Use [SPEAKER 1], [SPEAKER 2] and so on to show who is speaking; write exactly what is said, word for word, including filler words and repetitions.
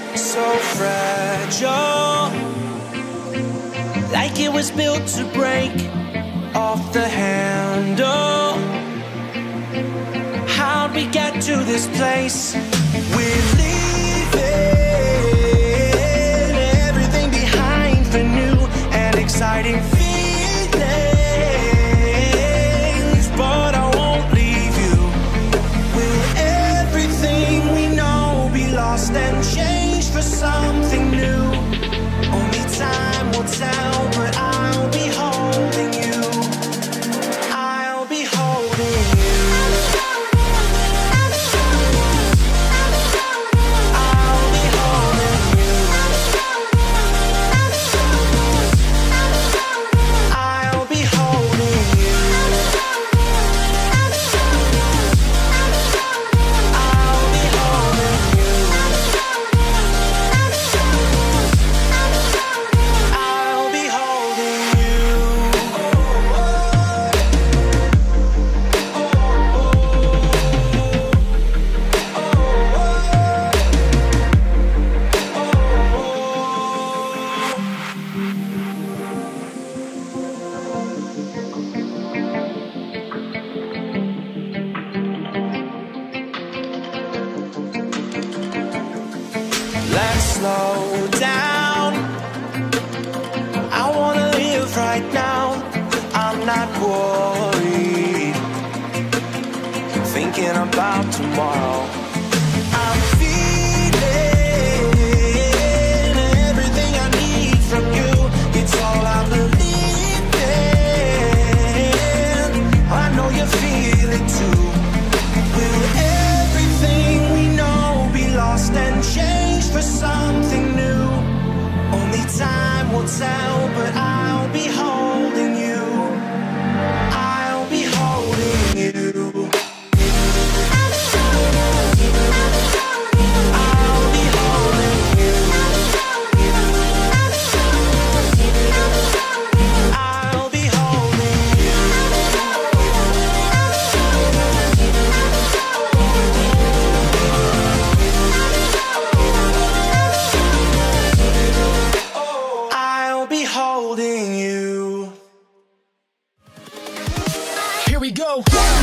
[SPEAKER 1] so fragile, like it was built to break off the handle. How'd we get to this place? We're leaving everything behind for new and exciting feelings, but I won't leave you. Will everything we know be lost and changed for something new? Only time will tell, but I'll be holding you. I'll be holding you. I'll be holding you. I'll be holding you. I'll be holding you. I'll be holding you. Let's slow down. I wanna live right now. I'm not worried, thinking about tomorrow. I'm feeling everything I need from you. It's all I believe in. I know you feel it too. Will everything we know be lost and changed for something new? Only time will tell, but I'll be holding you. I'll be holding you. I'll be holding you. I'll be holding you. I'll be holding you.
[SPEAKER 2] Here we go.